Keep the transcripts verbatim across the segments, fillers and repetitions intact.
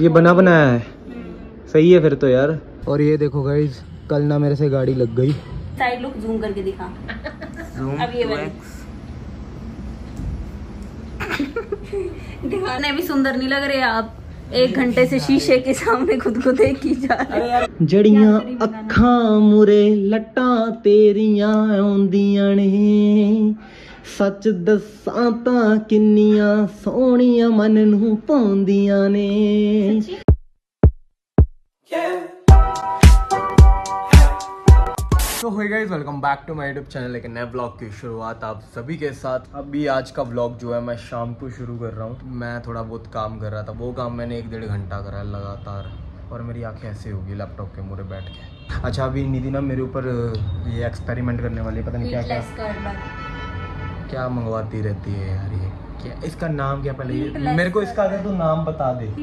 ये बना बनाया है, सही है फिर तो यार। और ये देखो गाइस, कल ना मेरे से गाड़ी लग गई। साइड लुक जूम करके दिखा। जूम अब ये वाली दिखाने भी सुंदर नहीं लग रहे आप। एक घंटे से शीशे के सामने खुद को देख ही जा रहे। जड़ियां अखां मुरे लट्टा तेरियां आउंदियां ने, सच दसां तां किन्नियां सोहणियां मन नूं पाउंदियां ने। तो हो guys, welcome back to my YouTube channel. एक नए ब्लॉग की शुरुआत आप सभी के साथ। अभी आज का ब्लॉग जो है मैं शाम को शुरू कर रहा हूँ। मैं थोड़ा बहुत काम कर रहा था, वो काम मैंने एक डेढ़ घंटा करा है लगातार, और मेरी आंखें ऐसे होगी लैपटॉप के मुरे बैठ के। अच्छा, अभी निधि ना मेरे ऊपर ये एक्सपेरिमेंट करने वाली, पता नहीं क्या क्या क्या मंगवाती रहती है यार। ये क्या, इसका नाम क्या, पहले मेरे को इसका अगर तो नाम बता दे।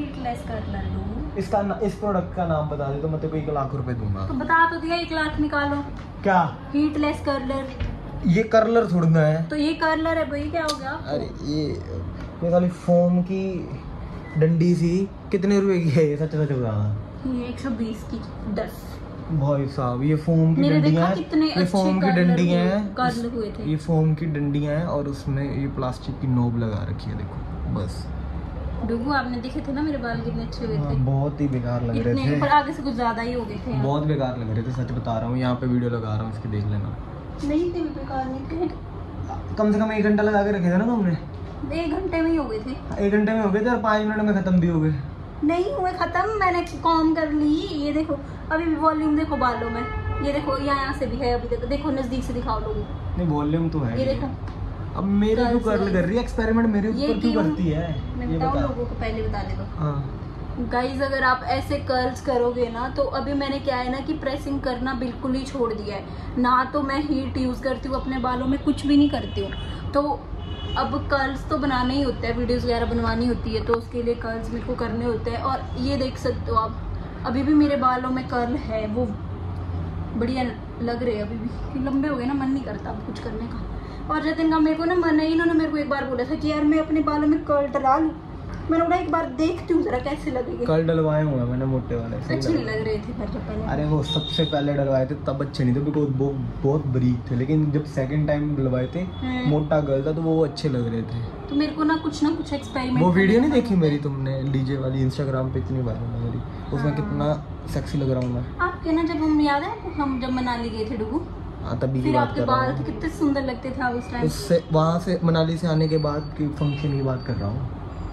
इसका न, इस प्रोडक्ट का नाम बता दे तो मैं तेरे को एक लाख रुपए दूंगा। तो बता तो दिया, एक लाख निकालो। क्या? हीटलेस कर्लर। ये कर्लर थोड़ी ना है। तो ये कर्लर है भाई, क्या हो गया? अरे ये ये खाली फोम की डंडी सी, कितने रुपए की है ये? सच सच बताना। ये एक सौ बीस की दस। भाई साहब, ये फोम की डंडियां हैं, ये फोम की डंडियां हैं, ये फोम की डंडियां हैं, और उसमें ये प्लास्टिक की नोब लगा रखी है। देखो बस। डुगू, आपने देखे थे ना मेरे बाल कितने अच्छे हुए थे। बहुत ही बेकार लग रहे थे, पर आगे से कुछ ज्यादा ही हो गए थे। बहुत बेकार लग रहे थे, सच बता रहा हूँ। यहाँ पे वीडियो लगा रहा हूँ, इसकी देख लेना। नहीं थे बेकार, नहीं थे। कम से कम एक घंटा लगा के रखे थे ना तुमने? एक घंटे में ही हो गए थे। एक घंटे में हो गए थे, और पाँच मिनट में खत्म भी हो गए। नहीं हुए खत्म, मैंने कॉम कर ली। ये देखो, अभी भी वॉल्यूम देखो बालों में, ये देखो यहाँ यहाँ से भी है। अभी देखो, देखो नजदीक से दिखाओ लोगों को। नहीं, वॉल्यूम तो है। ये देखो, अब मेरे को कर्ल कर रही है, एक्सपेरिमेंट मेरे ऊपर क्यों करती है? मैं बताऊं लोगों को, पहले बता दे दो। हाँ गाइज, अगर आप ऐसे कर्ल्स करोगे ना, तो अभी मैंने क्या है ना कि प्रेसिंग करना बिल्कुल ही छोड़ दिया है ना। तो मैं हीट यूज करती हूँ अपने बालों में, कुछ भी नहीं करती हूँ। तो अब कर्ल्स तो बनाने ही होते हैं, वीडियोस वगैरह बनवानी होती है, तो उसके लिए कर्ल्स मेरे को करने होते हैं। और ये देख सकते हो आप, अभी भी मेरे बालों में कर्ल है, वो बढ़िया लग रहे हैं अभी भी। लंबे हो गए ना, मन नहीं करता अब कुछ करने का। और जतिन का मेरे को ना मन है, इन्होंने मेरे को एक बार बोला था कि यार मैं अपने बालों में कर्ल डला लूं। मैंने बोला एक बार देखती हूँ जरा कैसे लगेंगे। कर्ल डलवाए हुए मैंने मोटे वाले, अच्छे नहीं लग रहे थे पर जब पहले। अरे वो सबसे पहले डलवाए थे तब अच्छे नहीं थे, बिकॉज वो बहुत बारीक थे। लेकिन जब सेकंड टाइम डलवाए थे, मोटा गर्ल था, तो वो अच्छे लग रहे थे। तो मेरे को ना कुछ ना कुछ एक्सपेरिमेंट। वो वीडियो नहीं देखी मेरी तुमने, डीजे वाली, इंस्टाग्राम पे इतनी वायरल है मेरी, उसमें कितना सेक्सी लग रहा हूँ मैं। आपके ना, जब हम याद है हम जब मनाली गए थे डुगू, तभी फिर आपके बाल तो कितने सुंदर लगते थे उस टाइम। उससे वहाँ से मनाली से आने के बाद की फंक्शन की बात कर रहा हूँ,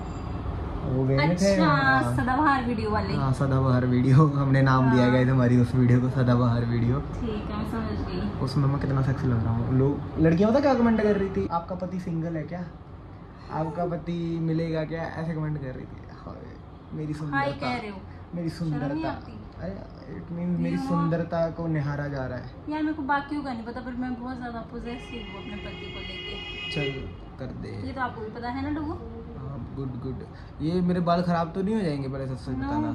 वो गए थे। अच्छा, सदाबहार वीडियो वाले। हाँ, सदाबहार वीडियो, हमने नाम दिया गया हमारी उस वीडियो को, सदाबहार वीडियो। ठीक है, मैं समझ गई। उसमें मैं कितना सेक्सी लग रहा हूँ। लोग, लड़कियाँ पता क्या कमेंट कर रही थी? आपका पति सिंगल है क्या? आपका पति मिलेगा क्या? ऐसे कमेंट कर रही थी। मेरी सुंदरता, मेरी सुंदरता, इट मींस मेरी सुंदरता को निहारा जा रहा है यार। मेरे को बाकियों का नहीं पता, पर मैं बहुत ज्यादा पॉसेसिव हूँ अपने पति को लेके। चल कर दे, ये तो आपको भी पता है ना डुगू। हाँ, गुड गुड। ये मेरे बाल खराब तो नहीं हो जाएंगे? पहले सबसे बताना।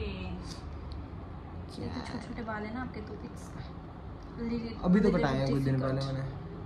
छोटे छोटे बाल है ना आपके, तो अभी तो कटाए हैं कुछ दिन पहले मैंने।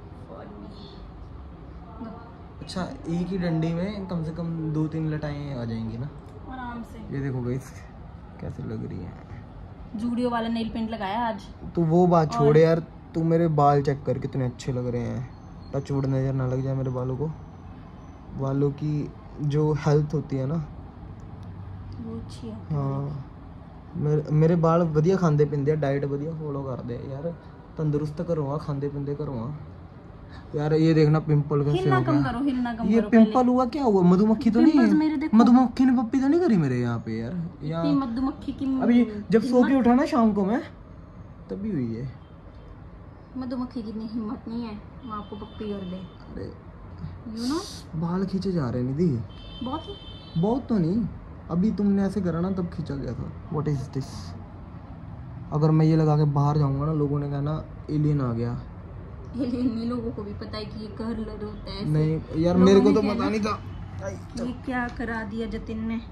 अच्छा, एक ही डंडी में कम से कम दो तीन लटाएं आ जाएंगी ना आराम से। ये देखो गाइस कैसे लग रही है। जूडियो वाला नेल पेंट लगाया आज। तो वो बात छोड़ यार, तू मेरे बाल चेक कर, कितने अच्छे लग रहे हैं। टचवुड नजर ना लग जाए मेरे बालों को। बालों की जो हेल्थ होती है ना, वो अच्छी है। हाँ, मेरे मेरे बाल वधिया खांदे पिंदे, डाइट वधिया फॉलो करते यार, तंदुरुस्त करूँगा, खांदे पिंदे करूँगा यार। ये देखना पिंपल कैसे हो कम करो, हिलना कम ये करो। पिंपल हुआ क्या हुआ? मधुमक्खी तो नहीं है? मधुमक्खी ने पप्पी तो नहीं करी मेरे यहाँ पे यार? यहाँ मधुमक्खी की अभी जब सो के उठा ना शाम को मैं, तभी हुई है। मधुमक्खी की इतनी हिम्मत नहीं है वो आपको पप्पी कर दे। अरे यू नो, बाल खींचे जा रहे हैं निधि। बहुत बहुत तो नहीं, अभी तुमने ऐसे करा ना तब खींचा गया था। What is this? अगर मैं ये लगा के बाहर जाऊंगा ना, लोगों ने कहना एलियन आ गया। एलियन लोगों को भी पता है कि ये कर्ल होता है। नहीं यार, मेरे को तो पता नहीं था। ये क्या करा दिया जतिन ने।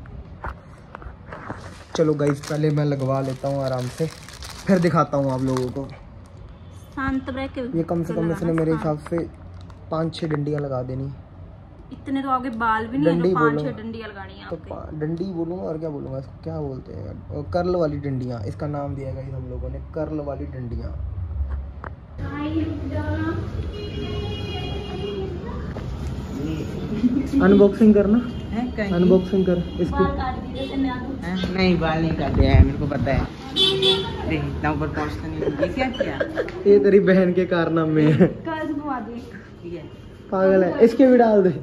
चलो गाइस, पहले मैं लगवा लेता हूँ आराम से, फिर दिखाता हूँ आप लोगों को। शांत रह के ये कम से कम इसने मेरे हिसाब से पाँच छः डंडियाँ लगा देनी। इतने तो आगे बाल भी नहीं है, डंडी तो पांच बोलूंगा। छह डंडियां लगानी है तो आपके। पा- डंडी बोलूँगा और क्या बोलूँगा इसको, क्या बोलते हैं, कर्ल वाली डंडियाँ, इसका नाम दिया गया हम लोगों ने, कर्ल वाली डंडियाँ। अनबॉक्सिंग करना, अनबॉक्सिंग कर इसकी। बाल काट दीजिए जैसे मैं आदमी। हैं? नहीं बाल नहीं काटे हैं, मेरे को पता है। देख इतना ऊपर पहुंचता नहीं हूँ। ये क्या किया? ये तेरी बहन के कारनामे है, कर्ल्स घुमा दिए। ठीक है। पागल है, इसके भी डाल दे,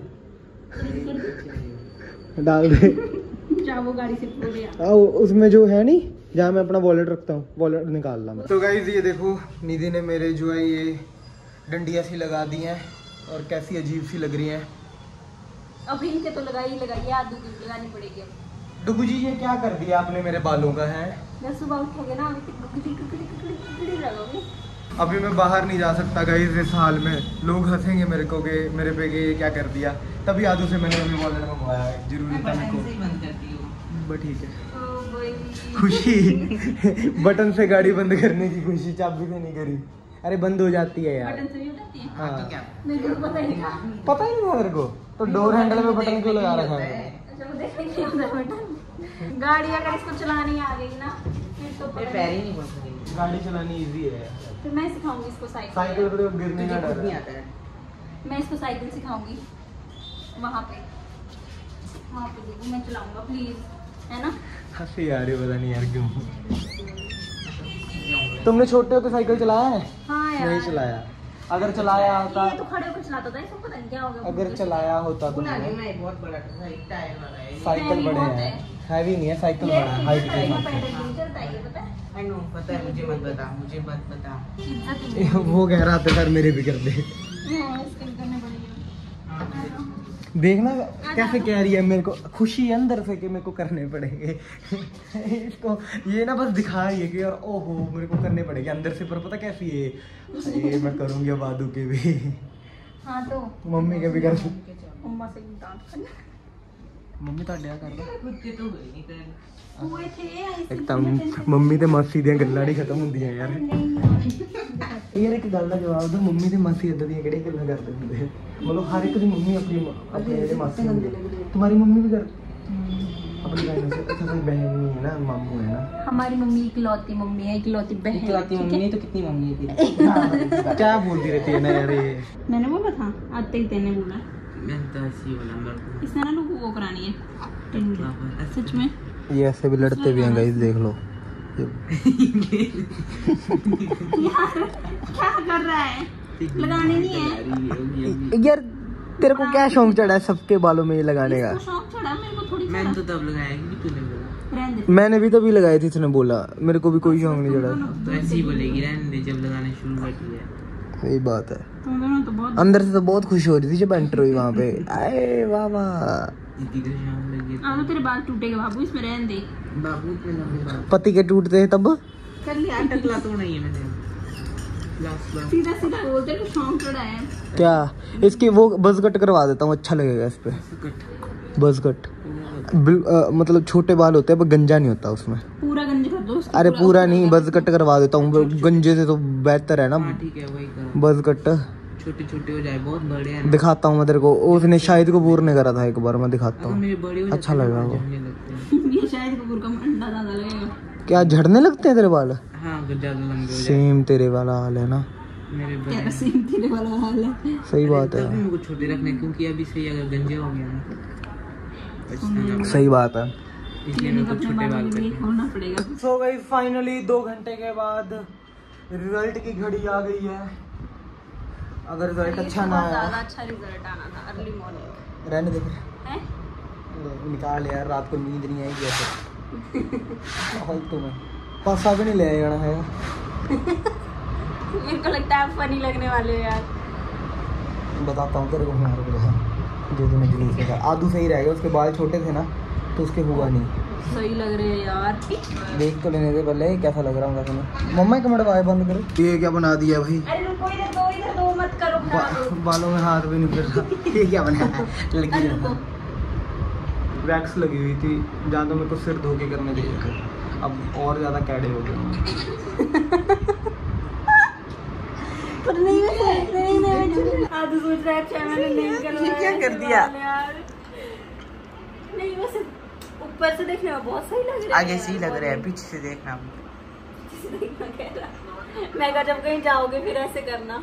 डाल दे। चाबो गाड़ी से फोड़ दिया। आओ उसमें जो है नहीं, जहाँ मैं अपना वॉलेट रखता हूँ, वॉलेट निकाल ला मैं। तो गाइस ये देखो, निधि ने मेरे जो है ये डंडियाँ सी लगा दी हैं और कैसी अजीब सी लग रही हैं। अब इनके तो लगाई ही लगाई, आदू की लगानी पड़ेगी अब। डुगू जी ये क्या कर दिया आपने मेरे बालों का है? जब सुबह उठोगे ना अभी तक कुकड़ी कुकड़ी कुकड़ी कुकड़ी लगोगे। अभी मैं बाहर नहीं जा सकता गाइस इस हाल में, लोग हंसेंगे मेरे को के मेरे पे कि ये क्या कर दिया। तभी आदू से मैंने अभी वॉलेट मंगवाया है, जरूरी था मेरे बटन से ही को। बंद करती हूँ। बट ठीक है, ओ भाई। खुशी बटन से गाड़ी बंद करने की खुशी चाबी से नहीं करी। अरे बंद हो जाती है यार। बटन से भी उठाती है। हाँ तो क्या? मेरे को पता ही था। पता ही नहीं था मेरे को, तो डोर हैंडल में बटन क्यों लगा रखा है? अच्छा वो देखने के लिए होता है बटन। गाड़ी अगर इसको चलानी आ गई ना फिर तो ये पता पैर नहीं। ही नहीं पहुंच सकेगी। गाड़ी चलानी इजी है, फिर मैं सिखाऊंगी इसको साइकिल। साइकिल पे तो गिरने का मुझे खुद डर नहीं है। आता है। मैं इसको साइकिल सिखाऊंगी वहाँ पे, वहाँ पे देखो मैं चलाऊंगा प्लीज, है ना। हंसी आ रही, पता नहीं यार क्यों। तुमने छोटे होते साइकिल चलाया है? हाँ यार। नहीं चलाया, अगर चलाया होता, ये तो खड़े होकर चलाता था, इसको पता नहीं क्या हो गया। अगर चलाया होता तो पुराने में एक बहुत बड़ा था, एक टायर वाला है। साइकिल हैवी बड़े बहुत हैं, है। हैवी नहीं है, साइकिल ये बड़ा है हाइट चलता के है, हिसाब पैदल से। नहीं चलता है, ये पता है। आई नो पता है, मुझे मत बता, मुझे मत बता। इज्जत ही नहीं है। वो कह रहा था सर मेरे भी कर दे। हाँ, इसके लिए करने पड़ेगी। देखना कैसे कह रही है मेरे को, खुशी है अंदर से कि मेरे को करने पड़ेंगे। इसको ये ना बस दिखा रही है कि यार ओहो मेरे को करने पड़ेंगे अंदर से, पर पता कैसी है ये, मैं करूँगी अब आदू के भी, हाँ तो मम्मी के भी कर। मम्मा से डांट कर मम्मी ਤੁਹਾਡੇ ਆ ਕਰਦਾ खुद के तो हुए नहीं कर। हुए थे ऐसे ਇੱਕ ਤਾਂ ਮੰਮੀ ਤੇ ਮਾਸੀ ਦੀਆਂ ਗੱਲਾਂ ਨਹੀਂ ਖਤਮ ਹੁੰਦੀਆਂ ਯਾਰ। ਯਾਰ ਇੱਕ ਗੱਲ ਦਾ ਜਵਾਬ ਦਿਓ, ਮੰਮੀ ਤੇ ਮਾਸੀ ਇਦਾਂ ਦੀਆਂ ਕਿਹੜੀਆਂ ਗੱਲਾਂ ਕਰਦੇ ਹੁੰਦੇ ਆ? ਮਤਲਬ ਹਰ ਇੱਕ ਦੀ ਮੰਮੀ ਆਪਣੀ ਆਪਣੇ ਜਿਹੜੇ ਮਾਸੀ ਹੁੰਦੇ, तुम्हारी मम्मी भी कर अपनी बहनों से, अच्छा कोई बहन नहीं है ना, मामू है ना। हमारी मम्मी इकलौती मम्मी है, इकलौती बहन। इकलौती मम्मी नहीं तो कितनी मम्मी है तेरी? क्या बोलती रहती है ना यार ये। मैंने बोला था आते ही तेने बोला, मैं तो ऐसी बोला मेरे को। इसने ना लोगों को करानी है सच में। ये ऐसे भी लड़ते भी हैं गाइस, देख लो। यार क्या कर रहा है, लगाने नहीं है। यार तेरे को क्या शौक चढ़ा है सबके बालों में ये लगाने का? इसको शौक चढ़ा, मेरे को थोड़ी मैंने तो तब लगाया कि तूने बोला। रहने दे। मैंने भी तभी लगाई थी, इसने बोला, मेरे को भी कोई शौक नहीं चढ़ा। तो ऐसे ही बोलेगी, रहने दे, जब लगाने शुरू कर दिया। सही बात है। तुम दोनों तो बहुत अंदर से तो बहुत खुश हो रही थी जब एंटर हुई वहाँ पे। आए वाह वाह। दीदी का शाम लगी। आ तो तेरे बाल टूटेगा बाबू, इसमें रहने दे। बाबू के लंबे बाल। पति के टूटते हैं तब। कर लिया टकला तो नहीं है मैंने। Last last. सीधा सीधा बोलते हैं, शौक चढ़ा है। क्या इसकी वो बस कट करवा देता हूँ, अच्छा लगेगा इस पे। बस कट बिल- अ, मतलब छोटे बाल होते हैं पर गंजा नहीं होता उसमें। पूरा गंज कर दो उसको, अरे पूरा नहीं, बस कट करवा देता हूँ, गंजे से तो बेहतर है ना हाँ ठीक है, वही करो। बस कट। छोटे छोटे हो जाए, बहुत बड़े हैं। दिखाता हूँ मैं तेरे को, उसने शाहिद कपूर ने करा था एक बार, मैं दिखाता अगर हूँ। मेरे बड़े हो जाते अच्छा हैं, लगा तो वो। झड़ने लगते हैं। ये शायद कपूर का अंडा ज्यादा लगेगा। क्या झड़ने लगते हैं तेरे बाल? हाँ अगर ज्यादा लंबे हो जाए। सेम तेरे वाला हाल है ना। मेरे बड़े क्या सेम तेरे वाला हाल है। सही बात तब भी है, मेरे को छोटे रखने, क्योंकि अभी से ही अगर गंजे हो गया ना पछताना सही बात है। पड़ेगा। इसलिए मेरे को अपने छोटे बाल बालों के लिए करने। खोलना पड़ेगा। सो गई फाइनली दो घंटे के बाद रिजल्ट की घड़ी आ गई है। अगर रिजल्ट अच्छा ना बहुत आया, ज्यादा अच्छा रिजल्ट आना था अर्ली मॉर्निंग रहने दे फिर, है। निकाल यार, रात को नींद नहीं आएगी ऐसे। फालतू में पासा भी नहीं ले जाना है। मेरे को लगता है फनी लगने वाले हो यार। बताता हूँ तेरे को मैं जो तूने जुलूस में कहा। आदू सही रहेगा, उसके बाल छोटे थे ना तो उसके हुआ नहीं। सही लग रहे हैं यार। देख तो लेने दे पहले कैसा लग रहा हूँ कैसा। मम्मा एक मिनट आवाज बंद करो। ये क्या बना दिया भाई? अरे रुको, इधर दो, इधर दो, मत करो खराब। बा, बालों में हाथ भी नहीं फिर रहा। ये क्या बनाया लड़की अरे ने? रुको, वैक्स लगी हुई थी जहाँ तो मेरे को सिर धो के करने चाहिए था, अब और ज़्यादा कैडे हो गए। पर नहीं नहीं नहीं हाँ तो सोच रहा है अच्छा मैंने नहीं करवाया। क्या कर दिया यार? नहीं बस ऊपर से देखने में बहुत सही लग रहा है। आगे से ही लग रहा है, पीछे से देखना। देखना कह रहा मैं कहा जब कहीं जाओगे फिर ऐसे करना।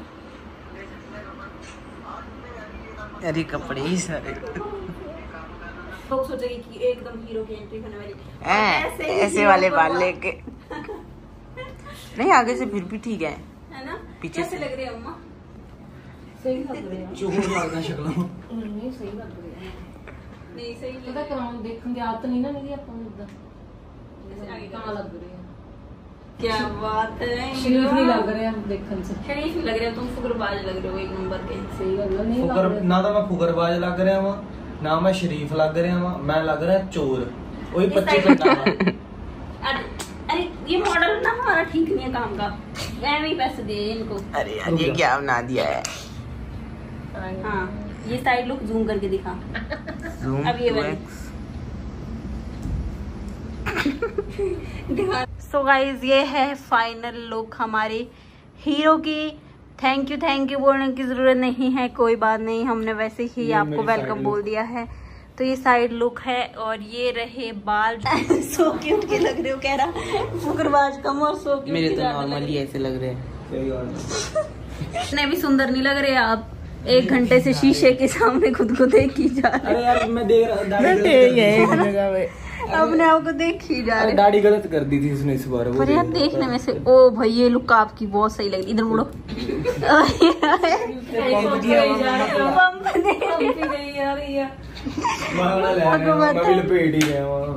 अरे कपड़े ही सारे लोग सोचेंगे कि एकदम हीरो की एंट्री होने वाली ऐसे, ऐसे वाले बाल लेके नहीं, आगे से फिर भी ठीक है, है ना? पीछे कैसे से लग रही है अम्मा? सही लग रही है। चोर लगना शक्ल नहीं सही लग रही है। नहीं सही पता लग कराਉਂ ਦੇਖਣ ਦੀ ਆਦਤ ਨਹੀਂ ਨਾ ਮੇਰੀ ਆਪਾਂ ਨੂੰ ਇਦਾਂ आगे ਤਾਂ ਲੱਗ ਰਹੀ ਹੈ। क्या बात है, शरीफ नहीं लग रहा है देखने से। शरीफ नहीं लग रहे हो तुम, फुकरबाज लग रहे हो एक नंबर के। सही गल है, नहीं लग फुकर रहा। ना तो मैं फुकरबाज लग रहा वा ना मैं शरीफ लग रहा वा, मैं लग रहा चोर। वही इस पच्चीस टाइप का अरे अरे ये मॉडल ना हमारा ठीक नहीं है काम का, मैं भी पैसे दिए इनको। अरे यार ये क्या बना दिया है। हाँ ये साइड लुक जूम करके दिखा। Zoom अब ये to वाली। X। सो गाइज ये है फाइनल लुक हमारे हीरो की। थैंक यू थैंक यू बोलने की जरूरत नहीं है, कोई बात नहीं, हमने वैसे ही ये आपको मेरी वेलकम side बोल look। दिया है। तो ये साइड लुक है और ये रहे बाल। सो क्यूट के लग रहे हो कह रहा फुकरबाज कम और सो क्यूट मेरे के तो ज्यादा लग नॉर्मली रहे ऐसे लग रहे हैं। सही बात है। इतने भी सुंदर नहीं लग रहे आप, एक घंटे से शीशे के सामने खुद को देख ही जा रहे अरे यार मैं देख रहा दाढ़ी गलत ठीक है कर एक जगह पे। हो। अपने आप को देख ही जा अरे रहे। दाढ़ी गलत कर दी थी उसने इस बार। वो पर यार देख- देखने में से ओ भाई ये लुक आपकी बहुत सही लगी। इधर मुड़ो। पंप दे। मैं वाला ले आया, भगवत मैं भी लपेट ही गया वहाँ।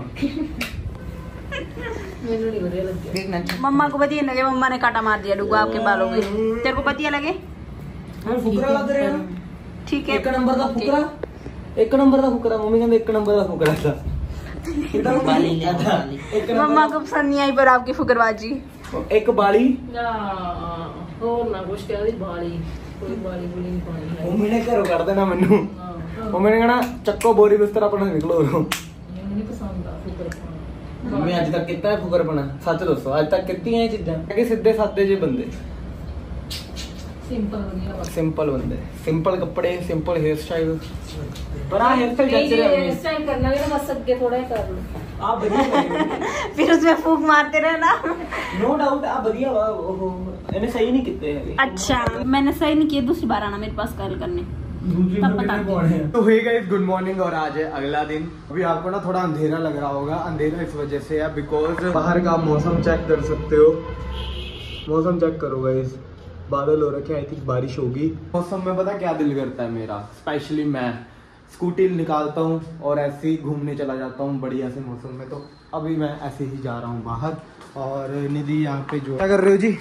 ਮੈਨੂੰ ਨਹੀਂ ਵਧੀਆ ਲੱਗਿਆ। देखना मम्मा को बढ़िया लगे, मम्मा ने काटा मार दिया डूबा आपके बालों में। तेरे को बढ़िया लगे? मैं फुकरा लग रहा है। ठीक है एक नंबर का फुकरा, एक नंबर का फुकरा। मम्मी कहते एक नंबर का फुकरा था। बाली ले आओ, बाली। एक मम्मा नंबर को पसंद नहीं आई पर आपकी फुकरबाजी। का- एक बाली ਨਾ ਹੋਰ ਨਾ ਕੁਛ ਕਹਿ ਦੀ ਬਾਲੀ ਕੋਈ ਬਾਲੀ ਬੁਲੀ ਨਹੀਂ ਪਾਣੀ ਹੈ। मम्मी ने घरों कर देना मैनू। ਹਾਂ मम्मी ने कहना चक्को बोरी बिस्तर अपना निकलो। ਮੈਨੂੰ ਨਹੀਂ ਪਸੰਦ ਆ ਫੁਕਰ ਪਾਣਾ। मम्मी अज तक कितना है फुकरपना? सच दसो अज तक कितनी है चीजा कि सीधे सादे जे बंदे, ਸਿੰਪਲ ਵਧੀਆ ਬਸ। सिंपल बंदे, सिंपल कपड़े, सिंपल हेयर स्टाइल। पर आ हेयर स्टाइल जच रहा है ਇਸ टाइम करना भी ना बस ਅੱਗੇ ਥੋੜਾ ਜਿਹਾ ਕਰ ਲਓ। आप बढ़िया फिर उसमें फूक मारते रहना। नो डाउट आप बढ़िया वा। ओहो इन्हें सही नहीं किते है। अच्छा मैंने सही नहीं किया, दूसरी बार आना मेरे पास कॉल करने। दूसरी तब बार बता कितने दो। पौने हैं? तो हे गाइस गुड मॉर्निंग और आज है अगला दिन। अभी आपको ना थोड़ा अंधेरा लग रहा होगा, अंधेरा इस वजह से है बिकॉज बाहर का मौसम चेक कर सकते हो। मौसम चेक करो गाइस, बादल हो रखे, आई थिंक बारिश होगी। मौसम में पता क्या दिल करता है मेरा, स्पेशली मैं स्कूटी निकालता हूँ और ऐसे ही घूमने चला जाता हूँ बढ़िया से मौसम में। तो अभी मैं ऐसे ही जा रहा हूँ बाहर और निधि यहाँ पे जो क्या कर रहे हो जी?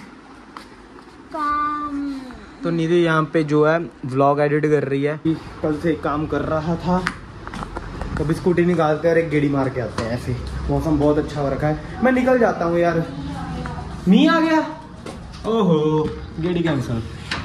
काम तो निधि यहाँ पे जो है व्लॉग एडिट कर रही है। कल से काम कर रहा था, कभी स्कूटी निकालते हैं और एक गेड़ी मार के आते हैं। ऐसे मौसम बहुत अच्छा हो रखा है, मैं निकल जाता हूँ यार। मींह आ गया, ओहो गेड़ी कैंसल।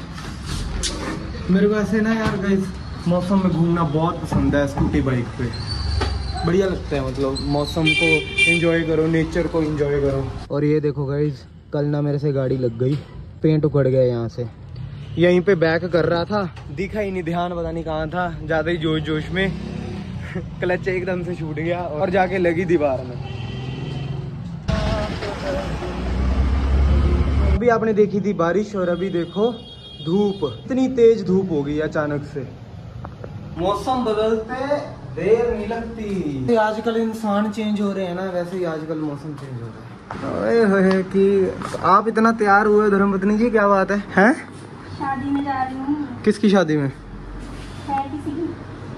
मेरे को ऐसे ना यार गाइस मौसम में घूमना बहुत पसंद है, स्कूटी बाइक पे बढ़िया लगता है। मतलब मौसम को एंजॉय करो, नेचर को एंजॉय करो। और ये देखो गाइस कल ना मेरे से गाड़ी लग गई, पेंट उखड़ गया यहाँ से। यहीं पे बैक कर रहा था, दिखा ही नहीं, ध्यान पता नहीं कहाँ था, ज़्यादा ही जोश जोश में क्लच एकदम से छूट गया और जाके लगी दीवार में। अभी आपने देखी थी बारिश और अभी देखो धूप, इतनी तेज धूप हो गई अचानक से। मौसम बदलते देर नहीं लगती। आजकल इंसान चेंज हो रहे हैं ना, वैसे ही आजकल मौसम चेंज हो रहा है। ओए होए कि आप इतना तैयार हुए धर्मपत्नी जी, क्या बात है? हैं? शादी में जा रही हूँ। किसकी शादी में? है किसी की।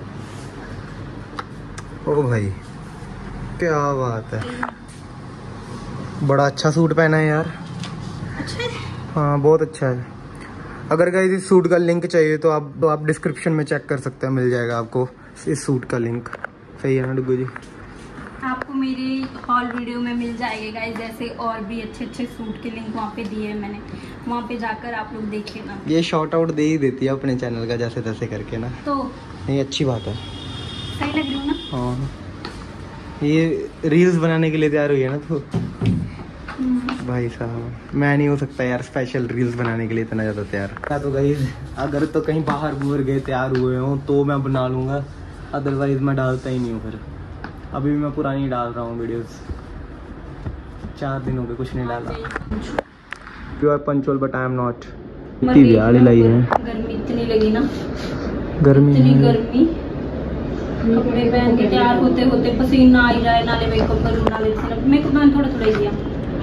ओ भाई क्या बात है, बड़ा अच्छा सूट पहना है यार। अच्छा है? हाँ बहुत अच्छा है। अगर गाइस इस सूट का लिंक चाहिए तो आप तो आप डिस्क्रिप्शन में चेक कर सकते हैं, मिल जाएगा आपको इस सूट का लिंक। सही है ना डुगू जी? आपको मेरे हॉल वीडियो में मिल जाएगा गाइस, जैसे और भी अच्छे अच्छे सूट के लिंक वहाँ पे दिए हैं मैंने, वहाँ पे जाकर आप लोग देख लेना। ये शॉर्ट आउट दे ही देती है अपने चैनल का जैसे तैसे करके ना, तो ये अच्छी बात है। सही लग रही हूँ ना? हाँ ये रील्स बनाने के लिए तैयार हुई है ना तू? हम्म। भाई साहब मैं नहीं हो सकता यार स्पेशल रील्स बनाने के लिए इतना ज़्यादा तैयार। मैं तो गाइस अगर तो कहीं बाहर बूहर गए तैयार हुए हों तो मैं बना लूँगा, अदरवाइज मैं डालता ही नहीं हूँ। फिर अभी भी मैं पुरानी डाल रहा हूँ वीडियोस, चार दिन हो गए कुछ नहीं डाला। You are punctual but I am not. इतनी ब्याह लाई है, गर्मी इतनी लगी ना, गर्मी इतनी गर्मी, कपड़े पहन के तैयार होते होते पसीना आ ही जाए, नाले मेकअप करूँ नाले सिर्फ मेकअप मैंने थोड़ा थोड़ा ही किया।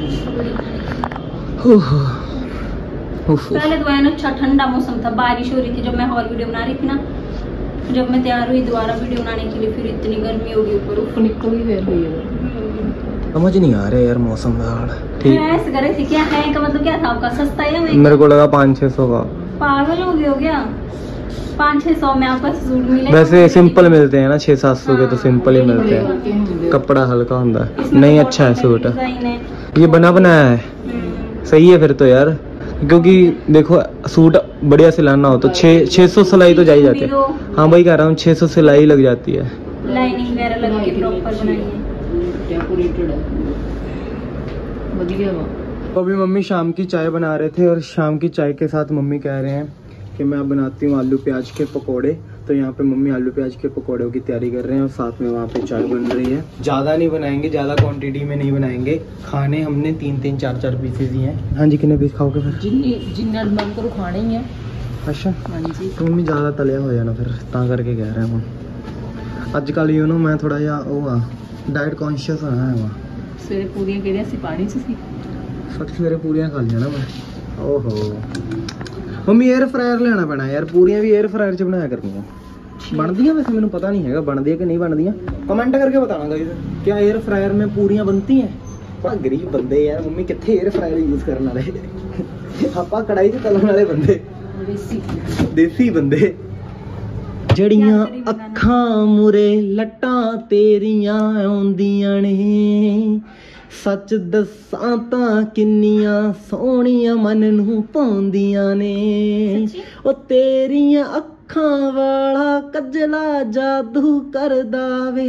पहले तो है ना अच्छा ठंडा मौसम था, बारिश हो रही थी जब मैं हॉल वीडियो बना रही थी ना, जब मैं तैयार हुई दोबारा वीडियो बनाने के लिए फिर इतनी गर्मी होगी ऊपर निकल ही वेर हुई है। समझ नहीं आ रहा यार मौसम का। ठीक मैं ऐसे कर रही थी, क्या है का मतलब क्या था आपका, सस्ता है या मेरे को लगा पाँच छः सौ का। पागल हो गए हो क्या, पाँच छः सौ में आपका सूट मिलेगा। वैसे सिंपल मिलते हैं ना, छः सात सौ के तो सिंपल ही मिलते हैं, कपड़ा हल्का होता है। नहीं अच्छा है सूट, ये बना बनाया है, सही है फिर तो यार। क्योंकि देखो सूट बढ़िया सिलाना हो तो छः छः सौ सिलाई तो जा ही जाती है। हाँ भाई कह रहा हूँ छः सौ सिलाई लग जाती है। लाइनिंग वगैरह लगा के प्रॉपर बनाई है, डेकोरेटेड है बढ़िया। तो अभी मम्मी शाम की चाय बना रहे थे और शाम की चाय के साथ मम्मी कह रहे हैं कि मैं बनाती हूँ आलू प्याज के पकोड़े। तो यहाँ पे मम्मी आलू प्याज के पकोड़ों की तैयारी कर रहे हैं और साथ में वहाँ पे चाय बन रही है। ज़्यादा नहीं बनाएंगे, ज़्यादा क्वांटिटी में नहीं बनाएंगे, खाने हमने तीन तीन चार चार पीसेज ही हैं। हाँ जी कितने पीस खाओगे फिर? जिन्नी जिन्ना मन करो खाने ही है। अच्छा हाँ जी, तो मम्मी ज़्यादा तलिया हो जाना फिर, ता करके कह रहे हैं हम। अजकल यू नो मैं थोड़ा जा वो डाइट कॉन्शियस हाँ है वहाँ। सवेरे पूरियां केड़े सी पानी च सी, सच सवेरे पूरियां खा लिया ना मैं। ओहो मम्मी एयर फ्रायर लेना पैना यार, पूरियां भी एयर फ्रायर च बनाया करनियां। बनदियां वैसे मैंने पता नहीं है बनदियां कि नहीं बनदियां, कमेंट करके बताना गाइस क्या एयर फ्रायर में पूरियां बनती हैं। बड़ा गरीब बंदे यार, मम्मी कितने एयर फ्रायर यूज करने वाले, आपा कढ़ाई च तलन वाले बंदे, देसी देसी बंदे। जड़ियां अखां मुरे लट्टां तेरियां आउंदियां ने, सच दसां तां किन्नियां सोहणियां मन नूं पाउंदियां ने, ओ तेरियां अखां वाला कजला जादू करदा वे,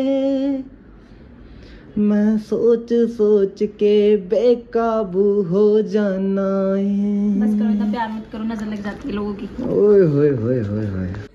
मैं सोच सोच के बेकाबू हो जाना है। बस करो इतना प्यार मत करो, नजर लग जाती है लोगों की। ओए होए होए होए होए।